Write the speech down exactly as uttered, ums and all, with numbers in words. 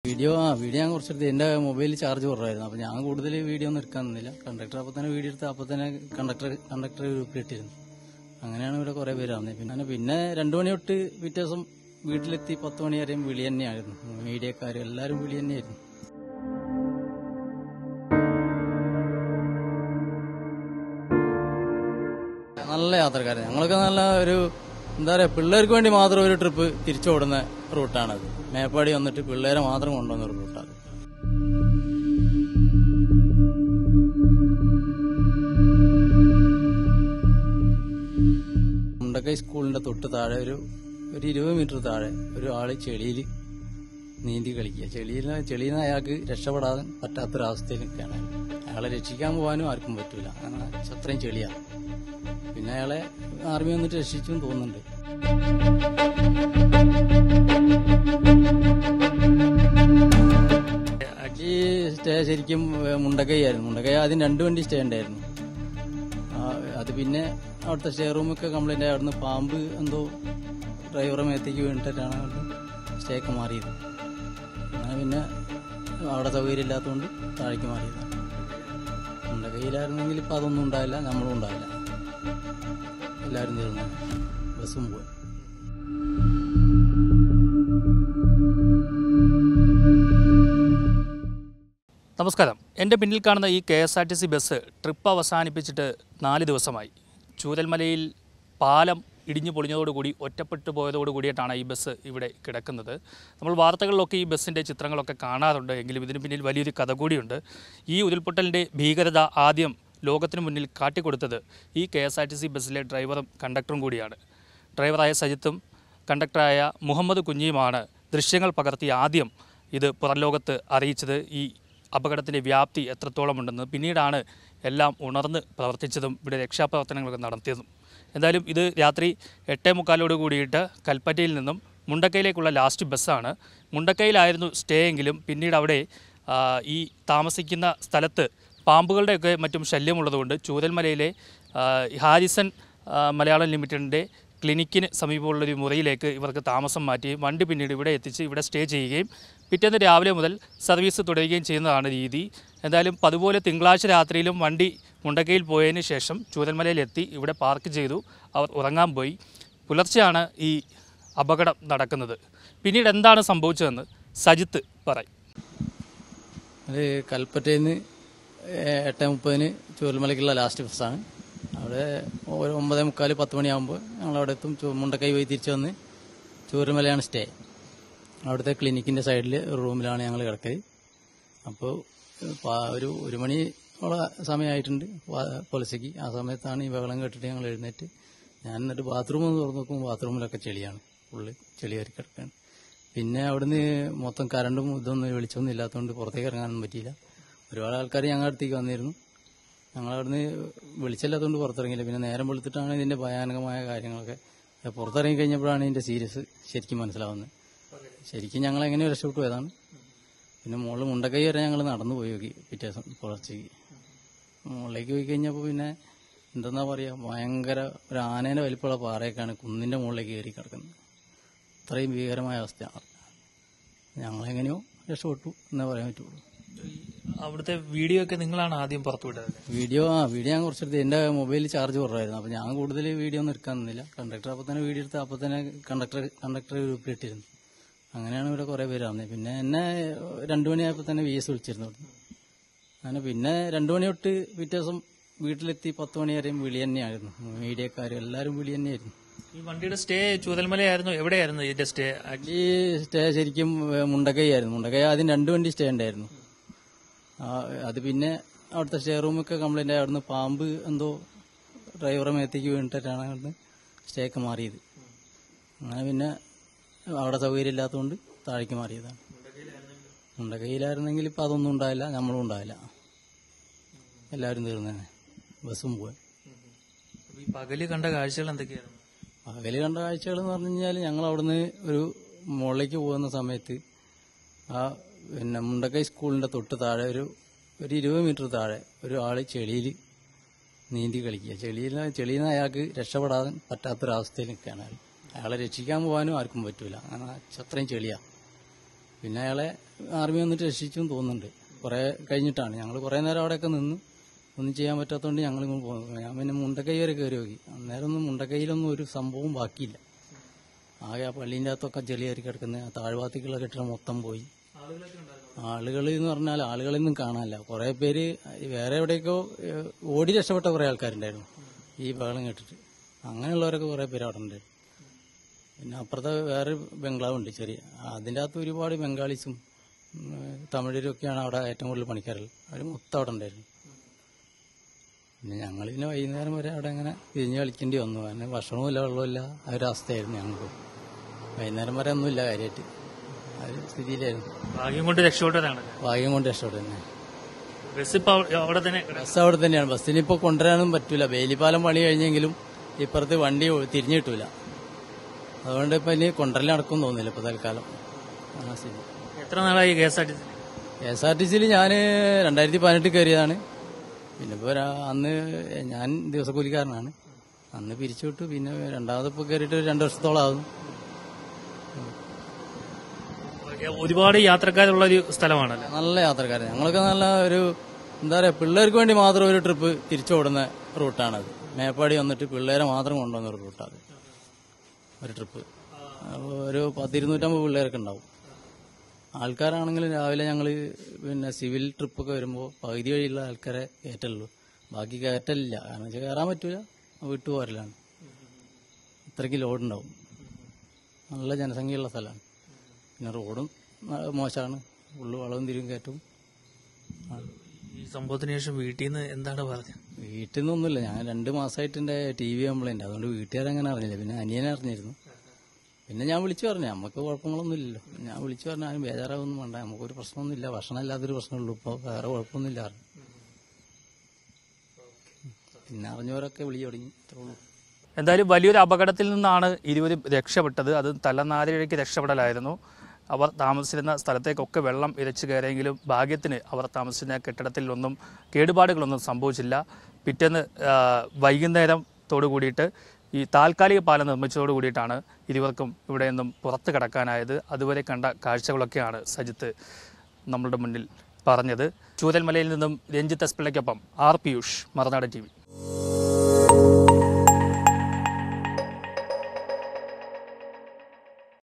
Video ആ video ഞാൻ കുറച്ചെടുത്ത് എന്റെ മൊബൈലിൽ ചാർജ് കുറവായിരുന്നു. അപ്പൊ ഞാൻ കൂടുതൽ വീഡിയോ ഒന്നും എടുക്കാൻ നിന്നില്ല. കണ്ടക്ടർ അപ്പൊ തന്നെ വീഡിയോ എടുത്ത് അപ്പൊ തന്നെ കണ്ടക്ടർ കണ്ടക്ടർ ഗ്രൂപ്പിലിട്ടിരുന്നു. അങ്ങനെയാണ് ഇവിടെ കുറെ പേര് വന്നത്. പിന്നെ പിന്നെ രണ്ടു മണി തൊട്ട് പിറ്റേ ദിവസം വീട്ടിലെത്തി പത്ത് മണി വരെയും വിളി തന്നെയായിരുന്നു. മീഡിയക്കാർ എല്ലാവരും വിളി തന്നെയായിരുന്നു. നല്ല യാത്രക്കാരൻ. ഞങ്ങളൊക്കെ നല്ല ഒരു എന്താ പറയാ, പിള്ളേർക്ക് വേണ്ടി മാത്രം ഒരു ട്രിപ്പ് തിരിച്ചോടുന്ന റൂട്ടാണത്. മേപ്പാടി വന്നിട്ട് പിള്ളേരെ മാത്രം കൊണ്ടുവന്ന ഒരു റൂട്ടാണ്. മുണ്ടക്കൈ സ്കൂളിന്റെ തൊട്ട് താഴെ ഒരു ഒരു ഇരുപത് മീറ്റർ താഴെ ഒരു ആള് ചെളിയിൽ നീന്തി കളിക്കുക. ചെളിയിൽ ചെളിയിൽ നിന്ന് അയാൾക്ക് രക്ഷപ്പെടാൻ പറ്റാത്തൊരവസ്ഥയിൽ നിൽക്കുകയാണ്. അയാളെ രക്ഷിക്കാൻ പോകാനും ആർക്കും പറ്റൂല. അങ്ങനെ അത്രയും ചെളിയാണ്. പിന്നെ അയാളെ ആർമി വന്നിട്ട് രക്ഷിച്ചു തോന്നുന്നുണ്ട്. ഈ സ്റ്റേ ശരിക്കും മുണ്ടക്കൈ ആയിരുന്നു. മുണ്ടക്കൈ ആദ്യം രണ്ട് വണ്ടി സ്റ്റേ ഉണ്ടായിരുന്നു. അത് പിന്നെ അവിടുത്തെ സ്റ്റേ റൂമൊക്കെ കംപ്ലൈന്റ് ആയി. അവിടുന്ന് പാമ്പ് എന്തോ ഡ്രൈവറെ മേത്തേക്ക് വീണിട്ടാണ് സ്റ്റേ ഒക്കെ മാറിയത്. അങ്ങനെ പിന്നെ അവിടെ സൗകര്യം ഇല്ലാത്തതുകൊണ്ട് താഴേക്ക് മാറിയതാണ്. മുണ്ടക്കൈയിലായിരുന്നെങ്കിൽ ഇപ്പം അതൊന്നും ഉണ്ടാവില്ല, നമ്മളും ഉണ്ടാവില്ല. എല്ലാവരും തീർന്നു, ബസ്സും പോയി. നമസ്കാരം. എൻ്റെ പിന്നിൽ കാണുന്ന ഈ K S R T C bus trip അവസാനിപ്പിച്ചിട്ട് നാല് ദിവസമായി. ചൂരൽമലയിൽ പാലം ഇടിഞ്ഞു പൊളിഞ്ഞതോടുകൂടി ഒറ്റപ്പെട്ടു പോയതോടു കൂടിയിട്ടാണ് ഈ ബസ് ഇവിടെ കിടക്കുന്നത്. നമ്മൾ വാർത്തകളിലൊക്കെ ഈ ബസ്സിൻ്റെ ചിത്രങ്ങളൊക്കെ കാണാറുണ്ട്. എങ്കിലും ഇതിന് പിന്നിൽ വലിയൊരു കഥ കൂടിയുണ്ട്. ഈ ഉരുൾപൊട്ടലിൻ്റെ ഭീകരത ആദ്യം ലോകത്തിന് മുന്നിൽ കാട്ടിക്കൊടുത്തത് ഈ K S R T C ബസ്സിലെ ഡ്രൈവറും കണ്ടക്ടറും കൂടിയാണ്. ഡ്രൈവറായ സജിത്തും കണ്ടക്ടറായ മുഹമ്മദ് കുഞ്ഞിയുമാണ് ദൃശ്യങ്ങൾ പകർത്തി ആദ്യം ഇത് പുറംലോകത്ത് അറിയിച്ചത്. ഈ അപകടത്തിൻ്റെ വ്യാപ്തി എത്രത്തോളം ഉണ്ടെന്ന് പിന്നീടാണ് എല്ലാം ഉണർന്ന് പ്രവർത്തിച്ചതും ഇവിടെ രക്ഷാപ്രവർത്തനങ്ങളൊക്കെ നടത്തിയതും. എന്തായാലും ഇത് രാത്രി എട്ടേ മുക്കാലോട് കൂടിയിട്ട് കൽപ്പറ്റയിൽ നിന്നും മുണ്ടക്കൈയിലേക്കുള്ള ലാസ്റ്റ് ബസ്സാണ്. മുണ്ടക്കൈയിലായിരുന്നു സ്റ്റേ എങ്കിലും പിന്നീട് അവിടെ ഈ താമസിക്കുന്ന സ്ഥലത്ത് പാമ്പുകളുടെയൊക്കെ മറ്റും ശല്യമുള്ളതുകൊണ്ട് ചൂരൽമലയിലെ ഹാരിസൺ മലയാളം ലിമിറ്റഡിൻ്റെ ക്ലിനിക്കിന് സമീപമുള്ളൊരു മുറിയിലേക്ക് ഇവർക്ക് താമസം മാറ്റി വണ്ടി പിന്നീട് ഇവിടെ എത്തിച്ച് ഇവിടെ സ്റ്റേ ചെയ്യുകയും പിറ്റേന്ന് രാവിലെ മുതൽ സർവീസ് തുടരുകയും ചെയ്യുന്നതാണ് രീതി. എന്തായാലും അതുപോലെ തിങ്കളാഴ്ച രാത്രിയിലും വണ്ടി മുണ്ടക്കൈയിൽ പോയതിന് ശേഷം ചൂരൽമലയിലെത്തി ഇവിടെ പാർക്ക് ചെയ്തു. അവർ ഉറങ്ങാൻ പോയി. പുലർച്ചെയാണ് ഈ അപകടം നടക്കുന്നത്. പിന്നീട് എന്താണ് സംഭവിച്ചതെന്ന് സജിത്ത് പറയും. അത് കൽപ്പറ്റയിൽ നിന്ന് എട്ടേ മുപ്പതിന് ചൂരൽമലയ്ക്കുള്ള ലാസ്റ്റ് ബസ്സാണ്. അവിടെ ഒരു ഒമ്പതേ മുക്കാൽ പത്ത് മണിയാകുമ്പോൾ ഞങ്ങളവിടെ എത്തും. മുണ്ടക്കൈ പോയി തിരിച്ചു വന്ന് ചൂരൽമലയാണ് സ്റ്റേ. അവിടുത്തെ ക്ലിനിക്കിൻ്റെ സൈഡിൽ റൂമിലാണ് ഞങ്ങൾ കിടക്കൽ. അപ്പോൾ ഒരു ഒരു മണി സമയമായിട്ടുണ്ട് പുലർച്ചയ്ക്ക്. ആ സമയത്താണ് ഈ ബഹളം കേട്ടിട്ട് ഞങ്ങൾ എഴുന്നേറ്റ് ഞാൻ എന്നിട്ട് ബാത്റൂം ഒന്ന് തുറന്നു നോക്കുമ്പോൾ ബാത്റൂമിലൊക്കെ ചെളിയാണ്, ഫുള്ള് ചെളി കയറി കിടക്കുകയാണ്. പിന്നെ അവിടുന്ന് മൊത്തം കറണ്ടും ഇതൊന്നും വെളിച്ചൊന്നും ഇല്ലാത്തതുകൊണ്ട് പുറത്തേക്ക് ഇറങ്ങാനൊന്നും പറ്റിയില്ല. ഒരുപാട് ആൾക്കാർ ഞങ്ങളുടെ അടുത്തേക്ക് വന്നിരുന്നു. ഞങ്ങളവിടുന്ന് വെളിച്ചമില്ലാത്തതുകൊണ്ട് പുറത്തിറങ്ങിയില്ല. പിന്നെ നേരം വെളുത്തിട്ടാണ് ഇതിൻ്റെ ഭയാനകമായ കാര്യങ്ങളൊക്കെ പുറത്തിറങ്ങി കഴിഞ്ഞപ്പോഴാണ് ഇതിൻ്റെ സീരിയസ് ശരിക്കും മനസ്സിലാവുന്നത്. ശരിക്കും ഞങ്ങൾ എങ്ങനെ രക്ഷപ്പെട്ടു പോയതാണ്. പിന്നെ മുകളിൽ മുണ്ടക്കൈ വരെ ഞങ്ങൾ നടന്നു പോയി നോക്കി പിറ്റേ ദിവസം പുലർച്ചയ്ക്ക്. മുകളിലേക്ക് പോയി കഴിഞ്ഞപ്പോൾ പിന്നെ എന്തെന്നാ പറയുക, ഭയങ്കര ഒരു ആനേൻ്റെ വലിപ്പമുള്ള പാറയൊക്കെയാണ് കുന്നിൻ്റെ മുകളിലേക്ക് കയറി കിടക്കുന്നത്. അത്രയും ഭീകരമായ അവസ്ഥയാണ്. ഞങ്ങളെങ്ങനെയോ രക്ഷപ്പെട്ടു എന്നേ പറയാൻ പറ്റുള്ളൂ. അവിടുത്തെ വീഡിയോ ഒക്കെ നിങ്ങളാണ് ആദ്യം പുറത്തുവിട്ടത്? വീഡിയോ ആ വീഡിയോ ഞാൻ കുറച്ചെടുത്ത് എന്റെ മൊബൈലിൽ ചാർജ് കുറവായിരുന്നു. അപ്പൊ ഞാൻ കൂടുതൽ വീഡിയോ ഒന്നും എടുക്കാൻ നിന്നില്ല. കണ്ടക്ടർ അപ്പൊ തന്നെ വീഡിയോ എടുത്ത് അപ്പൊ തന്നെ കണ്ടക്ടർ കണ്ടക്ടർ ഗ്രൂപ്പിലിട്ടിരുന്നു. അങ്ങനെയാണ് ഇവിടെ കുറെ പേര് വന്നത്. പിന്നെ എന്നെ രണ്ടു മണിയായപ്പോൾ തന്നെ വി എസ് വിളിച്ചിരുന്നു. അങ്ങനെ പിന്നെ രണ്ടു മണി തൊട്ട് പിറ്റേ ദിവസം വീട്ടിലെത്തി പത്ത് മണി വരെയും വിളി തന്നെയായിരുന്നു. മീഡിയക്കാർ എല്ലാവരും വിളി തന്നെയായിരുന്നു. ഈ വണ്ടിയുടെ സ്റ്റേ ചൂരൽമലയായിരുന്നു? എവിടെയായിരുന്നു ഇതിന്റെ സ്റ്റേ? ഈ സ്റ്റേ ശരിക്കും മുണ്ടക്കൈ ആയിരുന്നു. മുണ്ടക്കൈ ആദ്യം രണ്ട് വണ്ടി സ്റ്റേ ഉണ്ടായിരുന്നു. അത് പിന്നെ അവിടുത്തെ സ്റ്റേ റൂമൊക്കെ കംപ്ലൈന്റ് ആയി. അവിടുന്ന് പാമ്പ് എന്തോ ഡ്രൈവറെ മേത്തേക്ക് വീണിട്ടാണ് അവിടുന്ന് സ്റ്റേ ഒക്കെ മാറിയത്. അങ്ങനെ പിന്നെ അവിടെ സൗകര്യം ഇല്ലാത്തതുകൊണ്ട് താഴേക്ക് മാറിയതാണ്. മുണ്ടക്കൈയിലായിരുന്നെങ്കിൽ ഇപ്പം അതൊന്നും ഉണ്ടാവില്ല, നമ്മളും ഉണ്ടാവില്ല. എല്ലാവരും തീർന്നേനെ, ബസ്സും പോയി. പകല് കണ്ട കാഴ്ചകൾ എന്തൊക്കെയായിരുന്നു? പകല് കണ്ട കാഴ്ചകൾ എന്ന് പറഞ്ഞു കഴിഞ്ഞാൽ ഞങ്ങൾ അവിടുന്ന് ഒരു മുകളിലേക്ക് പോകുന്ന സമയത്ത് ആ പിന്നെ മുണ്ടക്കൈ സ്കൂളിന്റെ തൊട്ട് താഴെ ഒരു ഒരു ഇരുപത് മീറ്റർ താഴെ ഒരു ആള് ചെളിയിൽ നീന്തി കളിക്കുക. ചെളിയിൽ ചെളിയിൽ നിന്ന് അയാൾക്ക് രക്ഷപ്പെടാൻ പറ്റാത്തൊരവസ്ഥയിൽ നിൽക്കുകയാണ്. അയാളെ രക്ഷിക്കാൻ പോകാനും ആർക്കും പറ്റൂല. അങ്ങനെ അത്രയും ചെളിയാണ്. പിന്നെ അയാളെ ആർമി വന്നിട്ട് രക്ഷിച്ചും തോന്നുന്നുണ്ട്. കുറേ കഴിഞ്ഞിട്ടാണ്. ഞങ്ങൾ കുറേ നേരം അവിടെയൊക്കെ നിന്ന് ഒന്നും ചെയ്യാൻ പറ്റാത്തതുകൊണ്ട് ഞങ്ങൾ ഇങ്ങോട്ട് പോകുന്നു. ഞാൻ പിന്നെ മുണ്ടക്കൈ വരെ കയറി നോക്കി. അന്നേരം ഒന്നും മുണ്ടക്കൈയിലൊന്നും ഒരു സംഭവം ബാക്കിയില്ല. ആകെ ആ പള്ളീൻ്റെ അകത്തൊക്കെ ചെളിയേറി കിടക്കുന്ന ആ താഴ്വാത്തിക്കുള്ള കെട്ടിടം മൊത്തം പോയി. ആളുകൾ എന്ന് പറഞ്ഞാൽ ആളുകളൊന്നും കാണാനില്ല. കുറേ പേര് വേറെ എവിടെയൊക്കെയോ ഓടി രക്ഷപ്പെട്ട കുറേ ആൾക്കാരുണ്ടായിരുന്നു ഈ ബഹളം കേട്ടിട്ട്. അങ്ങനെയുള്ളവരൊക്കെ കുറേ പേര് അവിടെ ഉണ്ടായിരുന്നു. പിന്നെ അപ്പുറത്തെ വേറെ ബംഗ്ലാവുണ്ട് ചെറിയ, അതിൻ്റെ അകത്ത് ഒരുപാട് ബംഗാളീസും തമിഴരും ഒക്കെയാണ് അവിടെ ഏറ്റവും കൂടുതൽ പണിക്കാരുള്ളത്. അവർ മൊത്തം അവിടെ ഉണ്ടായിരുന്നു. പിന്നെ ഞങ്ങൾ പിന്നെ വൈകുന്നേരം വരെ അവിടെ അങ്ങനെ തിരിഞ്ഞ് കളിക്കേണ്ടി വന്നു. കാരണം ഭക്ഷണവുമില്ല വെള്ളമില്ല ആ ഒരു അവസ്ഥയായിരുന്നു ഞങ്ങൾക്ക്. വൈകുന്നേരം വരെ ഒന്നുമില്ല കാര്യമായിട്ട്, ആ ഒരു സ്ഥിതിയിലായിരുന്നു. ഭാഗ്യം കൊണ്ട് രക്ഷപ്പെട്ടതാണ്. ഭാഗ്യം കൊണ്ട് രക്ഷപ്പെട്ടു തന്നെ. ബസ് ഇപ്പോൾ അവിടെ തന്നെ ബസ് അവിടെ തന്നെയാണ്. ബസ്സിന് ഇപ്പോൾ കൊണ്ടുവരാനും പറ്റൂല. വേലിപ്പാലം പണി കഴിഞ്ഞെങ്കിലും ഇപ്പുറത്ത് വണ്ടി തിരിഞ്ഞു കിട്ടൂല. അതുകൊണ്ട് ഇപ്പം ഇനി കൊണ്ടുവരൽ നടക്കും തോന്നുന്നില്ല ഇപ്പോൾ തൽക്കാലം. ആ ശരി. എത്ര നാളായി K S R T C? K S R T സിയിൽ ഞാൻ രണ്ടായിരത്തി പതിനെട്ട് കയറിയതാണ്. പിന്നെ ഇപ്പോൾ അന്ന് ഞാൻ ദിവസക്കൂലിക്കാരനാണ്. അന്ന് പിരിച്ചു വിട്ടു. പിന്നെ രണ്ടാമതിപ്പോൾ കയറിയിട്ട് രണ്ടു വർഷത്തോളം ആകുന്നു. ഒരുപാട് യാത്രക്കാരുള്ള ഒരു സ്ഥലമാണല്ലോ. നല്ല യാത്രക്കാരൻ. ഞങ്ങളൊക്കെ നല്ല ഒരു എന്താ പറയുക, പിള്ളേർക്ക് വേണ്ടി മാത്രം ഒരു ട്രിപ്പ് തിരിച്ചോടുന്ന റൂട്ടാണത്. മേപ്പാടി വന്നിട്ട് പിള്ളേരെ മാത്രം കൊണ്ടുവന്ന ഒരു റൂട്ടാണ് ഒരു ട്രിപ്പ്. ഒരു പത്തിരുന്നൂറ്റമ്പത് പിള്ളേരൊക്കെ ഉണ്ടാവും. ആൾക്കാരാണെങ്കിലും രാവിലെ ഞങ്ങൾ പിന്നെ സിവിൽ ട്രിപ്പൊക്കെ വരുമ്പോൾ പകുതി വഴിയുള്ള ആൾക്കാരെ കയറ്റുള്ളൂ, ബാക്കി കയറ്റലില്ല. കാരണം വെച്ചാൽ കയറാൻ പറ്റൂല, വിട്ടുപോരലാണ്. ഇത്രയ്ക്ക് ലോഡുണ്ടാവും. നല്ല ജനസംഖ്യയുള്ള സ്ഥലമാണ്. പിന്നെ റോഡും മോശമാണ്, ഉള്ളു വളവും തിരിവും കയറ്റും. ഈ സംഭവത്തിന് ശേഷം വീട്ടിൽ നിന്ന് എന്താണ് പറഞ്ഞത്? വീട്ടിൽ നിന്നൊന്നുമില്ല. ഞാൻ രണ്ട് മാസമായിട്ട് എൻ്റെ ടി വി കംപ്ലൈൻറ്റ്, അതുകൊണ്ട് വീട്ടുകാരങ്ങനെ അറിഞ്ഞില്ല. പിന്നെ അനിയനെ അറിഞ്ഞിരുന്നു. പിന്നെ ഞാൻ വിളിച്ചു പറഞ്ഞു, നമുക്ക് കുഴപ്പങ്ങളൊന്നും ഇല്ലല്ലോ. ഞാൻ വിളിച്ചു പറഞ്ഞു ആരും ബേജാറാവൊന്നും വേണ്ട, നമുക്കൊരു പ്രശ്നമൊന്നുമില്ല, ഭക്ഷണം ഇല്ലാത്തൊരു പ്രശ്നമുള്ളൂ, ഇപ്പോൾ വേറെ കുഴപ്പമൊന്നുമില്ല പറഞ്ഞു. പിന്നെ അറിഞ്ഞവരൊക്കെ വിളി തുടങ്ങി. ഇത്രേ ഉള്ളൂ. എന്തായാലും വലിയൊരു അപകടത്തിൽ നിന്നാണ് ഇരുവരും രക്ഷപ്പെട്ടത്. അത് തലനാരിഴയ്ക്ക് രക്ഷപ്പെടലായിരുന്നു. അവർ താമസിച്ചിരുന്ന സ്ഥലത്തേക്കൊക്കെ വെള്ളം ഇരച്ചു കയറിയെങ്കിലും ഭാഗ്യത്തിന് അവർ താമസിച്ചിരുന്ന കെട്ടിടത്തിലൊന്നും കേടുപാടുകളൊന്നും സംഭവിച്ചില്ല. പിറ്റേന്ന് വൈകുന്നേരത്തോടു കൂടിയിട്ട് ഈ താൽക്കാലിക പാലം നിർമ്മിച്ചതോടു കൂടിയിട്ടാണ് ഇരുവർക്കും ഇവിടെ നിന്നും പുറത്ത് കടക്കാനായത്. അതുവരെ കണ്ട കാഴ്ചകളൊക്കെയാണ് സജിത്ത് നമ്മളുടെ മുന്നിൽ പറഞ്ഞത്. ചൂരൽമലയിൽ നിന്നും രഞ്ജിത്ത് എസ് പിള്ളയ്ക്കൊപ്പം R Piyush, Marunadan T V.